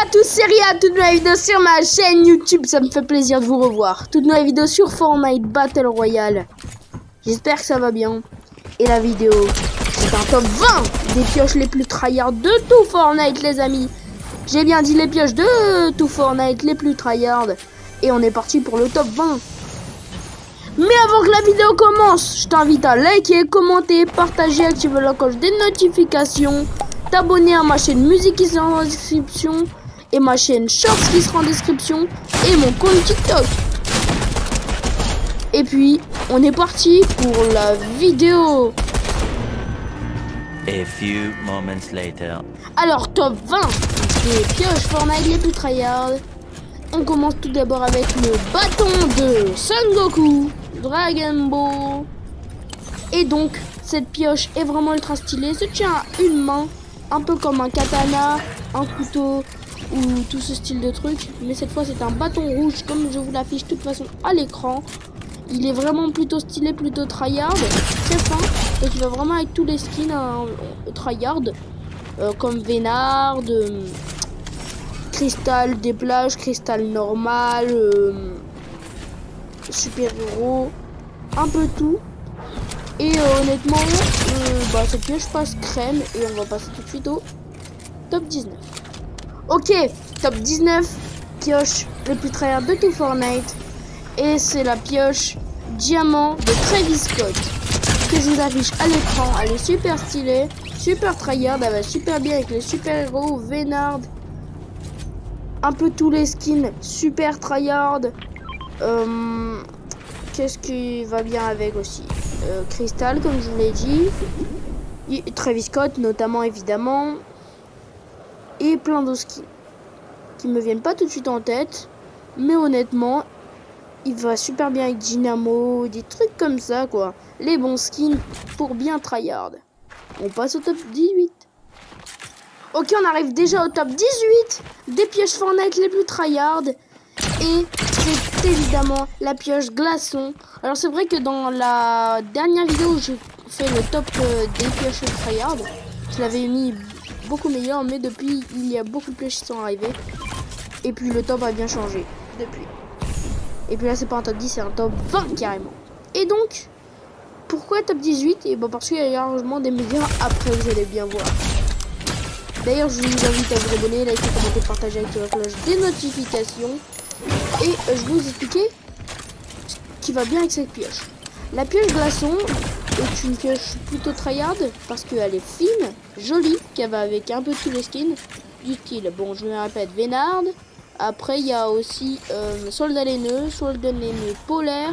à tous, c'est Ria, toutes nouvelles vidéos sur ma chaîne YouTube, ça me fait plaisir de vous revoir. Toutes nouvelles vidéos sur Fortnite Battle Royale. J'espère que ça va bien. Et la vidéo, c'est un top 20 des pioches les plus tryhard de tout Fortnite, les amis. J'ai bien dit les pioches de tout Fortnite les plus tryhard. Et on est parti pour le top 20. Mais avant que la vidéo commence, je t'invite à liker, commenter, partager, activer la cloche des notifications, t'abonner à ma chaîne musique qui sera en description, et ma chaîne shorts qui sera en description, et mon compte TikTok. Et puis, on est parti pour la vidéo. A few moments later. Alors, top 20 des pioches Fortnite les plus tryhard. On commence tout d'abord avec le bâton de Son Goku, Dragon Ball. Et donc, cette pioche est vraiment ultra stylée. Se tient à une main, un peu comme un katana, un couteau ou tout ce style de truc. Mais cette fois, c'est un bâton rouge, comme je vous l'affiche de toute façon à l'écran. Il est vraiment plutôt stylé, plutôt tryhard, très fin. Et il va vraiment avec tous les skins tryhard, comme Vénard, Cristal des plages, Cristal normal, super héros, un peu tout. Et honnêtement, cette pioche passe crème et on va passer tout de suite au top 19. Ok, top 19 pioche le plus tryhard de tout Fortnite. Et c'est la pioche diamant de Travis Scott que je vous affiche à l'écran. Elle est super stylée, super tryhard, elle va super bien avec les super héros, Vénard. Un peu tous les skins super tryhard. Qu'est-ce qui va bien avec aussi? Cristal, comme je vous l'ai dit. Travis Scott, notamment, évidemment. Et plein d'autres skins qui me viennent pas tout de suite en tête. Mais honnêtement, il va super bien avec Dynamo. Des trucs comme ça, quoi. Les bons skins pour bien tryhard. On passe au top 18. Ok, on arrive déjà au top 18 des pioches Fortnite les plus tryhard. Et c'est évidemment la pioche glaçon. Alors c'est vrai que dans la dernière vidéo où j'ai fait le top des pioches tryhard, je l'avais mis beaucoup meilleur. Mais depuis, il y a beaucoup de pioches qui sont arrivées. Et puis le top a bien changé depuis. Et puis là, c'est pas un top 10, c'est un top 20 carrément. Et donc, pourquoi top 18? Et bon, parce qu'il y a largement des meilleurs après, vous allez bien voir. D'ailleurs, je vous invite à vous abonner, liker, commenter, partager, activer la cloche des notifications. Et je vais vous expliquer ce qui va bien avec cette pioche. La pioche glaçon est une pioche plutôt tryhard parce qu'elle est fine, jolie, qui va avec un peu tous les skins du style. Bon, je me répète, Vénard. Après, il y a aussi soldat laineux polaire.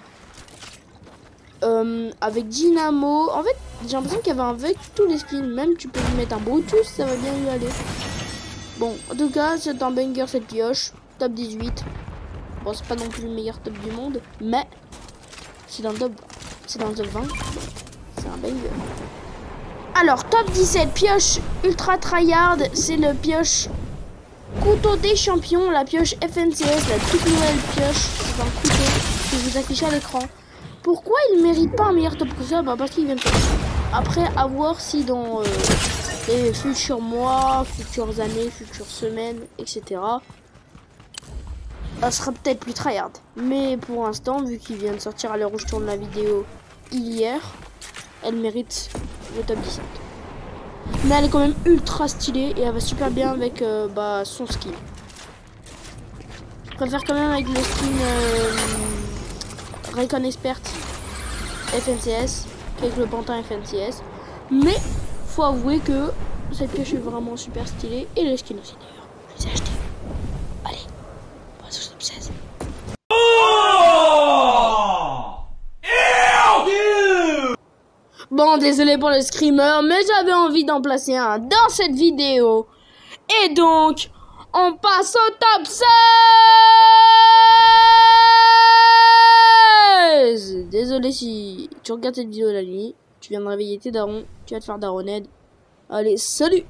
Avec Dynamo. En fait, j'ai l'impression qu'il y avait avec tous les skins. Même tu peux lui mettre un Brutus, ça va bien lui aller. Bon, en tout cas, c'est un banger cette pioche. Top 18. Bon, c'est pas non plus le meilleur top du monde, mais c'est dans le top 20. C'est un banger. Alors, top 17, pioche ultra tryhard, c'est le pioche couteau des champions, la pioche FNCS, la toute nouvelle pioche. C'est un couteau que je vous affiche à l'écran. Pourquoi il ne mérite pas un meilleur top que ça? Bah parce qu'il vient de sortir. Après, à voir si dans les futurs mois, futures années, futures semaines, etc., ça sera peut-être plus tryhard. Mais pour l'instant, vu qu'il vient de sortir à l'heure où je tourne la vidéo hier, elle mérite le top 17. Mais elle est quand même ultra stylée et elle va super bien avec son skin. Je préfère quand même avec le skin Recon Expert FNCS qu'avec le pantin FNCS. Mais faut avouer que cette pioche est vraiment super stylée et les skins aussi d'ailleurs. Je les ai achetés. Allez, on passe au top 16. Bon, désolé pour le screamer, mais j'avais envie d'en placer un dans cette vidéo. Et donc, on passe au top 16. Désolé si tu regardes cette vidéo la nuit, tu viens de réveiller tes darons, tu vas te faire daronade. Allez, salut!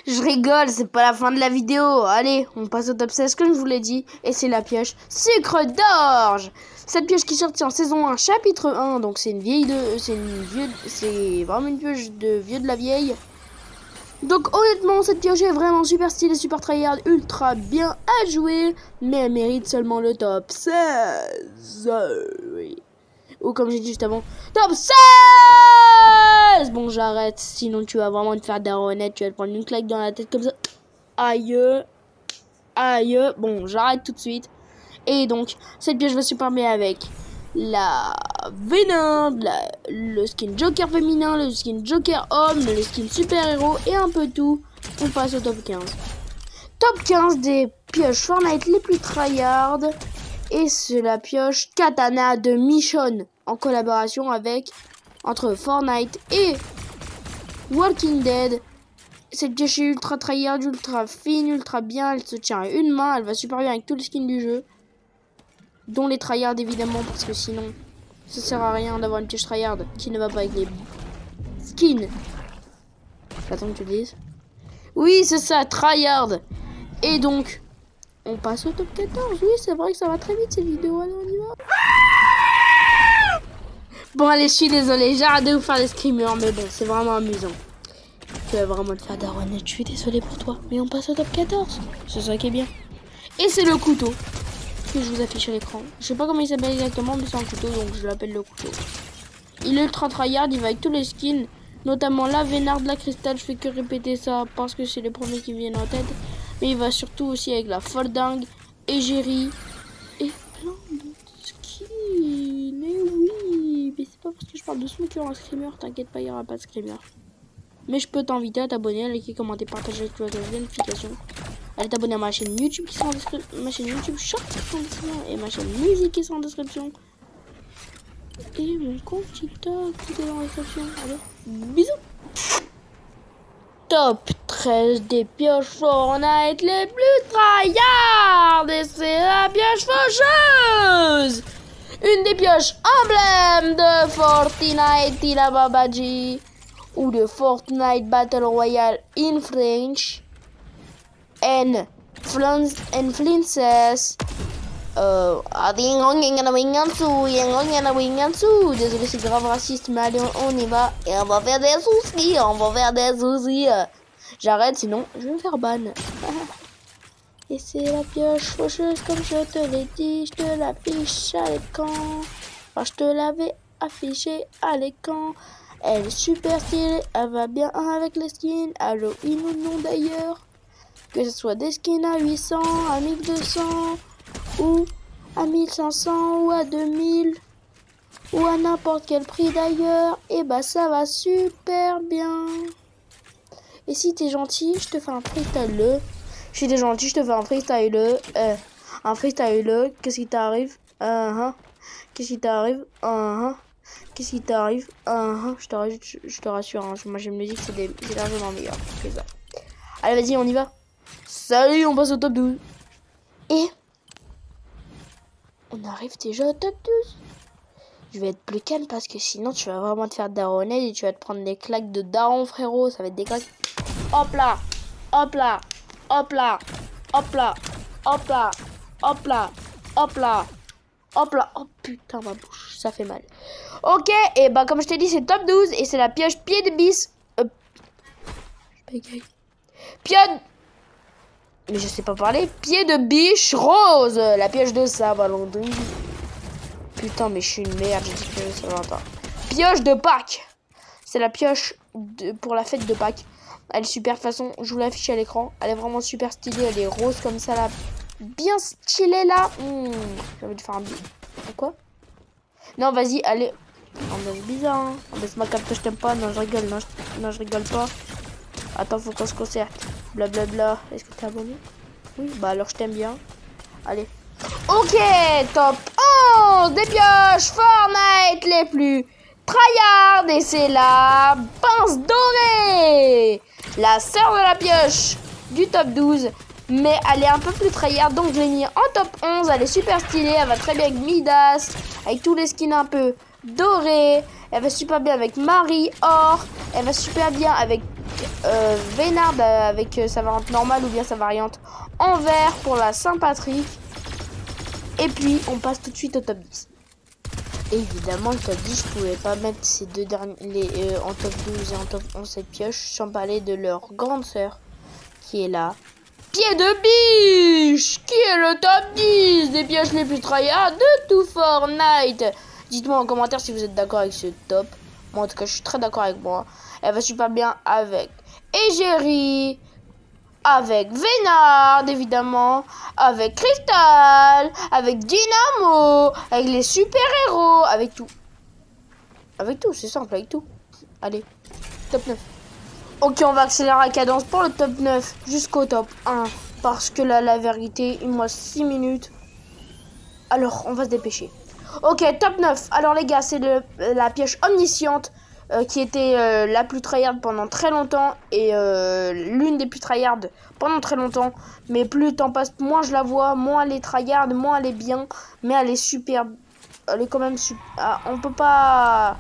Je rigole, c'est pas la fin de la vidéo. Allez, on passe au top 16 comme je vous l'ai dit. Et c'est la pioche sucre d'orge. Cette pioche qui est sortie en saison 1, chapitre 1. Donc c'est une vieille de... C'est vraiment une pioche de vieux de la vieille. Donc honnêtement, cette pioche est vraiment super stylée, super tryhard, ultra bien à jouer. Mais elle mérite seulement le top 16. Oui. Ou comme j'ai dit juste avant, top 16. Bon, j'arrête, sinon tu vas vraiment te faire daronette, tu vas te prendre une claque dans la tête comme ça. Aïe, aïe. Bon, j'arrête tout de suite. Et donc, cette pièce va super bien avec la Venom, le skin Joker féminin, le skin Joker homme, le skin super héros et un peu tout. On passe au top 15. Top 15 des pioches Fortnite les plus tryhard. Et c'est la pioche Katana de Michonne en collaboration entre Fortnite et Walking Dead. Cette pioche est ultra tryhard, ultra fine, ultra bien. Elle se tient à une main. Elle va super bien avec tous les skins du jeu. Dont les tryhard évidemment, parce que sinon ça sert à rien d'avoir une pioche tryhard qui ne va pas avec les skins. J'attends que tu le dises. Oui, c'est ça, tryhard. Et donc, on passe au top 14. Oui, c'est vrai que ça va très vite cette vidéo. Allez, on y va. Bon, allez, je suis désolée. J'ai arrêté de vous faire les screamers, mais bon, c'est vraiment amusant. Tu vas vraiment te faire daronner. Je suis désolée pour toi. Mais on passe au top 14. C'est ça qui est bien. Et c'est le couteau que je vous affiche à l'écran. Je sais pas comment il s'appelle exactement, mais c'est un couteau, donc je l'appelle le couteau. Il est ultra tryhard. Il va avec tous les skins, notamment la Vénard, la Crystal. Je fais que répéter ça parce que c'est les premiers qui me viennent en tête. Mais il va surtout aussi avec la Folding, Égérie et plein d'autres skins. Mais oui, mais c'est pas parce que je parle de ce qu'il y aura un screamer, t'inquiète pas, il n'y aura pas de screamer. Mais je peux t'inviter à t'abonner, à liker, commenter, partager, activer la notification. Allez t'abonner à ma chaîne YouTube qui sera en description, ma chaîne YouTube Short qui sera en description, et ma chaîne Musique qui sera en description. Et mon compte TikTok qui est dans la description. Allez, bisous. Top 13 des pioches Fortnite les plus tryhard. Et c'est la pioche faucheuse. Une des pioches emblèmes de Fortnite et la Babaji. Ou de Fortnite Battle Royale in French. And Flinces. Désolé, c'est grave raciste, mais allez, on y va. Et on va faire des soucis, J'arrête, sinon je vais me faire ban. Et c'est la pioche faucheuse, comme je te l'ai dit. Je te l'affiche à l'écran. Enfin, je te l'avais affiché à l'écran. Elle est super stylée, elle va bien avec les skins. Halloween ou non d'ailleurs. Que ce soit des skins à 800, à 1200. Ou à 1500 ou à 2000 ou à n'importe quel prix d'ailleurs, et bah ça va super bien. Et si t'es gentil, je te fais un freestyle. Si t'es gentil, je te fais un freestyle. Qu'est-ce qui t'arrive? Qu'est-ce qui t'arrive? Qu'est-ce qui t'arrive? Je te rassure, hein. Moi j'aime musique, c'est largement meilleur que ça. Allez, vas-y, on y va. Salut, on passe au top 12. Et on arrive déjà au top 12. Je vais être plus calme parce que sinon tu vas vraiment te faire daronner et tu vas te prendre des claques de daron, frérot. Ça va être des claques. Hop là, hop là, hop là, hop là, hop là, hop là, hop là, hop là. Oh putain, ma bouche, ça fait mal. Ok, et bah comme je t'ai dit, c'est top 12 et c'est la pioche pied de bis. Je bégaye. Mais je sais pas parler. Pied de biche rose. La pioche de Saint-Valentin. Putain, mais je suis une merde. J'ai dit que ça va pas. Pioche de Pâques. C'est la pioche pour la fête de Pâques. Elle est super. De toute façon, je vous l'affiche à l'écran. Elle est vraiment super stylée. Elle est rose comme ça là. Bien stylée là. J'ai envie de faire un bisou. Quoi? Non, vas-y, allez. On c'est bizarre. Hein. Baisse ma carte que je t'aime pas. Non, je rigole. Non, je rigole pas. Attends, faut qu'on se concerte. Blablabla. Est-ce que t'es abonné? Oui, bah alors je t'aime bien. Allez. Ok, top 11 des pioches Fortnite les plus tryhard. Et c'est la pince dorée. La sœur de la pioche du top 12. Mais elle est un peu plus tryhard, donc je l'ai mis en top 11. Elle est super stylée. Elle va très bien avec Midas. Avec tous les skins un peu dorés. Elle va super bien avec Marie Or. Elle va super bien avec Vénard avec sa variante normale ou bien sa variante en vert pour la Saint-Patrick. Et puis on passe tout de suite au top 10. Évidemment, le top 10, je pouvais pas mettre ces deux derniers en top 12 et en top 11 cette pioche sans parler de leur grande sœur qui est là. Pied de biche, qui est le top 10 des pioches les plus tryhard de tout Fortnite. Dites-moi en commentaire si vous êtes d'accord avec ce top. Moi en tout cas je suis très d'accord avec moi. Elle va super bien avec Égérie, avec Vénard évidemment, avec Crystal, avec Dynamo, avec les super-héros, avec tout. Avec tout, c'est simple, avec tout. Allez, top 9. Ok, on va accélérer la cadence pour le top 9 jusqu'au top 1. Parce que là, la vérité, il me reste 6 minutes. Alors, on va se dépêcher. Ok, top 9. Alors les gars, c'est la pioche omnisciente qui était la plus tryhard pendant très longtemps. Et l'une des plus tryhard pendant très longtemps. Mais plus le temps passe, moins je la vois, moins elle est tryhard, moins elle est bien. Mais elle est super. Elle est quand même super. Ah, on peut pas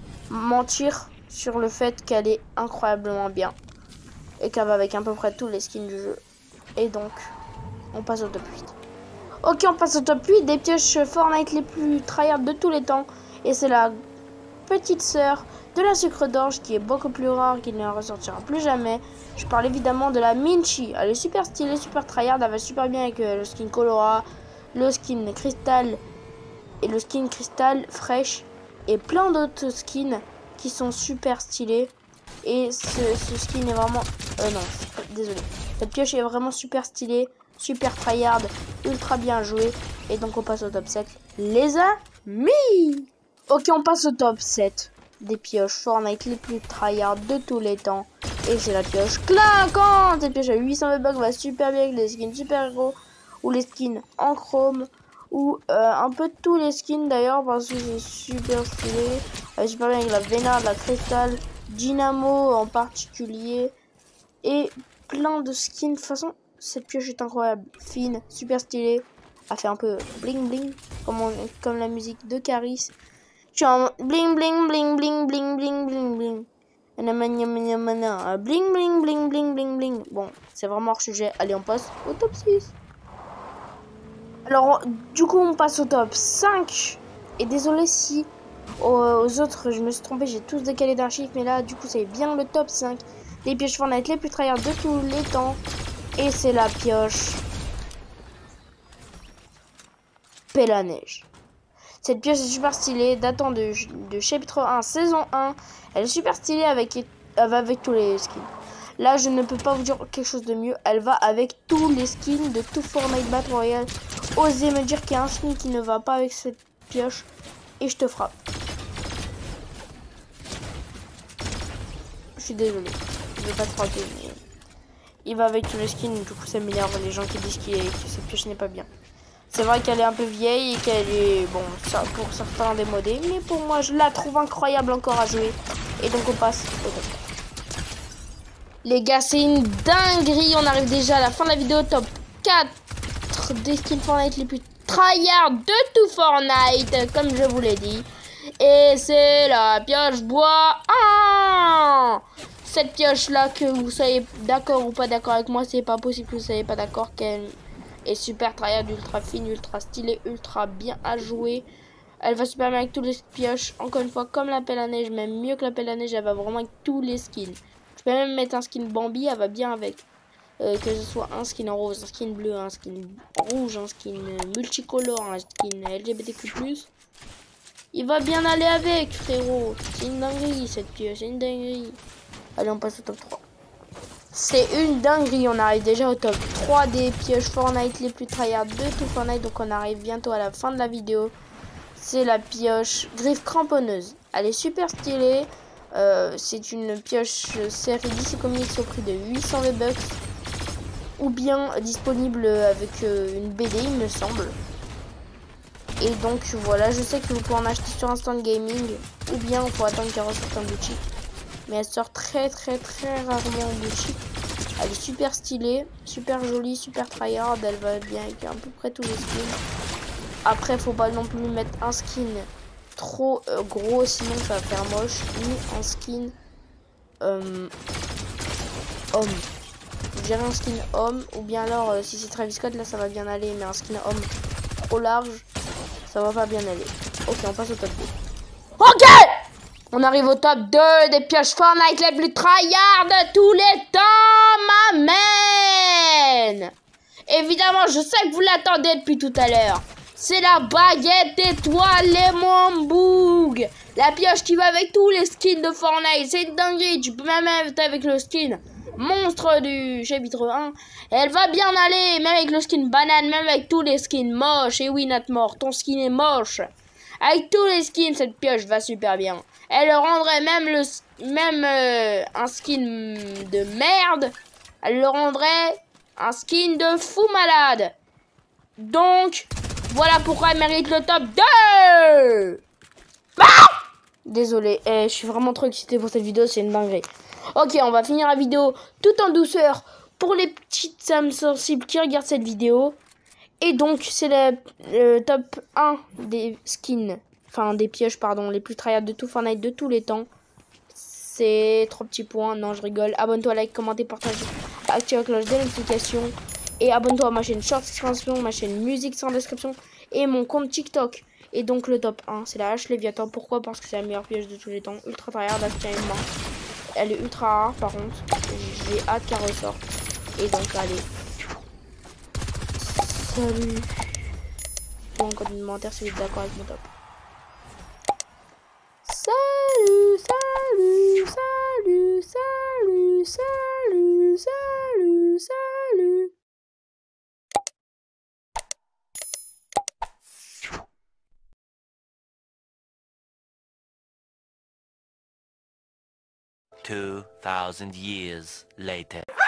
mentir sur le fait qu'elle est incroyablement bien. Et qu'elle va avec à peu près tous les skins du jeu. Et donc, on passe au top 8. Ok, on passe au top 8 des pioches Fortnite les plus tryhard de tous les temps. Et c'est la petite sœur de la sucre d'orge qui est beaucoup plus rare, qui ne ressortira plus jamais. Je parle évidemment de la Minchi. Elle est super stylée, super tryhard. Elle va super bien avec le skin Colora, le skin Crystal et le skin Crystal Fresh. Et plein d'autres skins qui sont super stylés. Et ce skin est vraiment... non, désolé. Cette pioche est vraiment super stylée, super tryhard, ultra bien joué. Et donc on passe au top 7. Les amis! Ok, on passe au top 7 des pioches Fortnite les plus tryhard de tous les temps. Et c'est la pioche clinquante. Cette pioche à 800 V-Bucks va super bien avec les skins super héros ou les skins en chrome. Ou un peu tous les skins d'ailleurs parce que c'est super stylé. Elle est super bien avec la Vénard, la Crystal, Dynamo en particulier. Et plein de skins. De toute façon, cette pioche est incroyable. Fine, super stylée. Elle fait un peu bling bling. Comme la musique de Caris. Tu as bling bling bling bling bling bling bling bling. Bling bling bling bling bling bling. Bon, c'est vraiment hors sujet. Allez, on passe au top 6. Alors, du coup, on passe au top 5. Et désolé si aux autres, je me suis trompé. J'ai tous décalé d'un chiffre. Mais là, du coup, c'est bien le top 5. Les pioches Fortnite les plus tryhard de tous les temps. Et c'est la pioche Pelle à neige. Cette pioche est super stylée, datant de chapitre 1, saison 1. Elle est super stylée avec tous les skins. Là, je ne peux pas vous dire quelque chose de mieux. Elle va avec tous les skins de tout Fortnite Battle Royale. Osez me dire qu'il y a un skin qui ne va pas avec cette pioche. Et je te frappe. Je suis désolé. Je vais pas te frapper, mais il va avec tous les skins. Du coup, ça m'énerve les gens qui disent que cette pioche n'est pas bien. C'est vrai qu'elle est un peu vieille et qu'elle est, bon, ça pour certains démodée. Mais pour moi, je la trouve incroyable encore à jouer. Et donc, on passe au top. Les gars, c'est une dinguerie. On arrive déjà à la fin de la vidéo. Top 4 des skins Fortnite les plus tryhard de tout Fortnite. Comme je vous l'ai dit. Et c'est la pioche bois 1. Cette pioche-là, que vous soyez d'accord ou pas d'accord avec moi, c'est pas possible que vous soyez pas d'accord qu'elle... Et super tryhard, ultra fine, ultra stylée, ultra bien à jouer. Elle va super bien avec tous les pioches. Encore une fois, comme la pelle à neige, même mieux que la pelle à neige, elle va vraiment avec tous les skins. Je peux même mettre un skin Bambi, elle va bien avec. Que ce soit un skin en rose, un skin bleu, un skin rouge, un skin multicolore, un skin LGBTQ+. Il va bien aller avec, frérot. C'est une dinguerie cette pioche, c'est une dinguerie. Allez, on passe au top 3. C'est une dinguerie, on arrive déjà au top 3 des pioches Fortnite les plus tryhard de tout Fortnite. Donc on arrive bientôt à la fin de la vidéo. C'est la pioche griffe cramponneuse. Elle est super stylée. C'est une pioche série DC Comics au prix de 800 V-Bucks. Ou bien disponible avec une BD, il me semble. Et donc voilà, je sais que vous pouvez en acheter sur Instant Gaming. Ou bien on peut attendre qu'elle ressorte en boutique. Mais elle sort très rarement en boutique. Elle est super stylée, super jolie, super tryhard. Elle va bien avec à peu près tous les skins. Après, faut pas non plus mettre un skin trop gros, sinon ça va faire moche. Ni un skin homme. J'ai un skin homme, ou bien alors, si c'est Travis Scott, là, ça va bien aller, mais un skin homme trop large, ça va pas bien aller. Ok, on passe au top 2. Ok! On arrive au top 2 des pioches Fortnite les plus tryhard de tous les temps, ma man! Évidemment, je sais que vous l'attendez depuis tout à l'heure. C'est la baguette étoile Lemon Boog. La pioche qui va avec tous les skins de Fortnite. C'est une dinguerie. Tu peux même être avec le skin monstre du chapitre 1. Elle va bien aller, même avec le skin banane, même avec tous les skins moches. Et oui, Natmore, ton skin est moche. Avec tous les skins, cette pioche va super bien. Elle rendrait même un skin de merde. Elle le rendrait un skin de fou malade. Donc, voilà pourquoi elle mérite le top 2. Ah! Désolé, je suis vraiment trop excité pour cette vidéo, c'est une dinguerie. Ok, on va finir la vidéo tout en douceur pour les petites âmes sensibles qui regardent cette vidéo. Et donc, c'est le top 1 des skins, enfin des pioches, pardon, les plus tryhard de tout Fortnite de tous les temps. C'est 3 petits points, non je rigole. Abonne-toi, like, commenter, partage, active la cloche de notification. Et abonne-toi à ma chaîne Short Description, ma chaîne Musique sans description et mon compte TikTok. Et donc le top 1, c'est la hache Léviathan. Pourquoi? Parce que c'est la meilleure pioche de tous les temps. Ultra tryhard, actuellement. Elle est ultra rare par contre. J'ai hâte qu'elle ressorte. Et donc allez. Salut. Bon, en commentaire si vous êtes d'accord avec mon top. Salut, salut, salut, salut, salut, salut, salut. $2,000 years later.